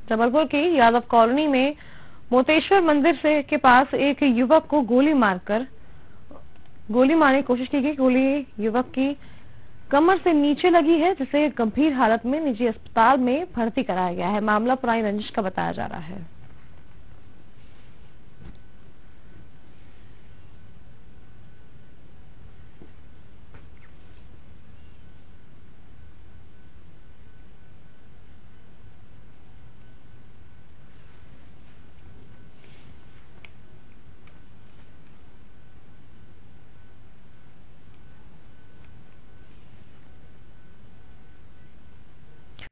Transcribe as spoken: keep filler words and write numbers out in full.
जबलपुर की यादव कॉलोनी में मोतेश्वर मंदिर से के पास एक युवक को गोली मारकर गोली मारने की कोशिश की गई। गोली युवक की कमर से नीचे लगी है, जिसे गंभीर हालत में निजी अस्पताल में भर्ती कराया गया है। मामला पुरानी रंजिश का बताया जा रहा है।